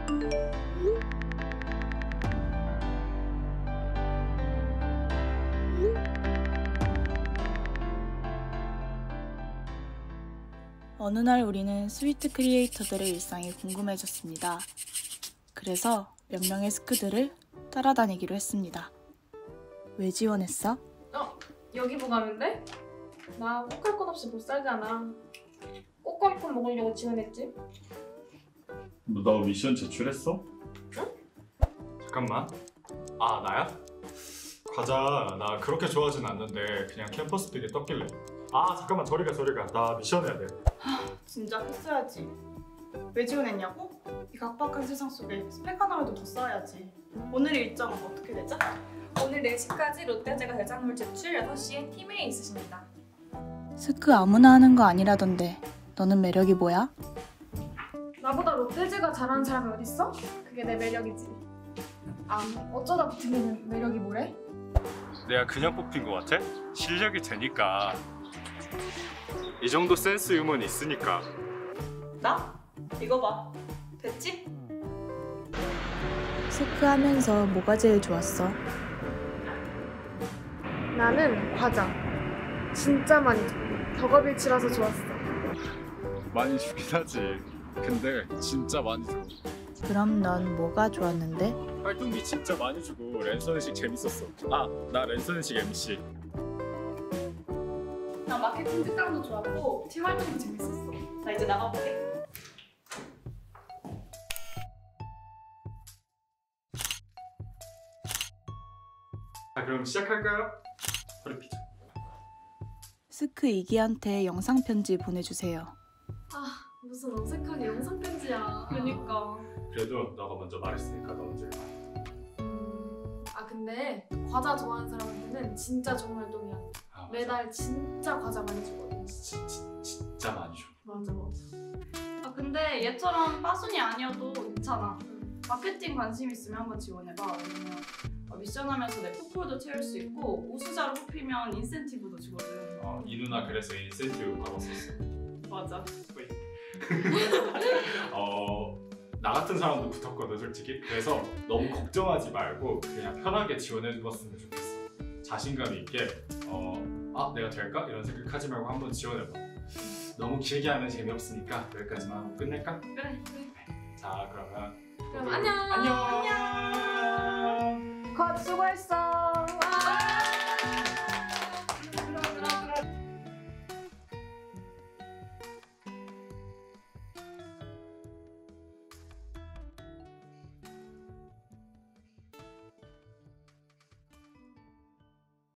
어느 날 우리는 스위트 크리에이터들의 일상이 궁금해졌습니다. 그래서 몇 명의 스크들을 따라다니기로 했습니다. 왜 지원했어? 여기 뭐 가면 돼? 나 꼭 할 것 없이 못 살잖아. 꽃갈콘 먹으려고 지원했지. 너 미션 제출했어? 응? 잠깐만. 아, 나야? 과자 나 그렇게 좋아하진 않는데 그냥 캠퍼스 픽에 떴길래. 아, 잠깐만, 저리 가. 나 미션 해야 돼. 진짜 했어야지. 왜 지원했냐고? 이 각박한 세상 속에 스펙 하나라도 더 쌓아야지. 오늘 일정은 어떻게 되죠? 오늘 4시까지 롯데제과 대작물 제출 6시에 팀회에 있으십니다. 스크 아무나 하는 거 아니라던데 너는 매력이 뭐야? 나보다 롯데제과 잘하는 사람이 어딨어? 그게 내 매력이지. 어쩌다 붙으면 매력이 뭐래? 내가 그냥 뽑힌 거 같아? 실력이 되니까. 이 정도 센스 유머는 있으니까. 나? 이거 봐. 됐지? 스크 하면서 뭐가 제일 좋았어? 나는 과자. 진짜 많이 줘. 덕업일치라서 좋았어. 많이 주긴 하지. 근데 진짜 많이 줘. 그럼 넌 뭐가 좋았는데? 활동비 진짜 많이 주고 랜선식 재밌었어. 나 랜선식 MC. 나 마케팅 특강도 좋았고 팀 활동도 재밌었어. 나 이제 나가볼게. 자, 그럼 시작할까요? 허리 피자. 스크 이기한테 영상 편지 보내주세요. 무슨 어색하게 영상 편지야. 그니까. 그래도 너가 먼저 말했으니까 너 먼저 해봐. 근데 과자 좋아하는 사람한테는 진짜 좋은 활동이야. 맞아. 매달 진짜 과자 많이 주거든. 진짜 많이 줘. 맞아. 근데 얘처럼 빠순이 아니어도 괜찮아. 마케팅 관심 있으면 한번 지원해봐. 왜냐면 미션하면서 내 포폴도 채울 수 있고 우수자로 뽑히면 인센티브도 주거든. 이 누나 그래서 인센티브 받았었어. 맞아. 나 같은 사람도 붙었거든, 솔직히. 그래서 너무 걱정하지 말고 그냥 편하게 지원해줬으면 좋겠어. 자신감 있게 내가 될까? 이런 생각하지 말고 한번 지원해봐. 너무 길게 하면 재미없으니까 여기까지만 하고 끝낼까? 그래. 자, 그러면 그럼 안녕. 안녕. 컷 수고했어.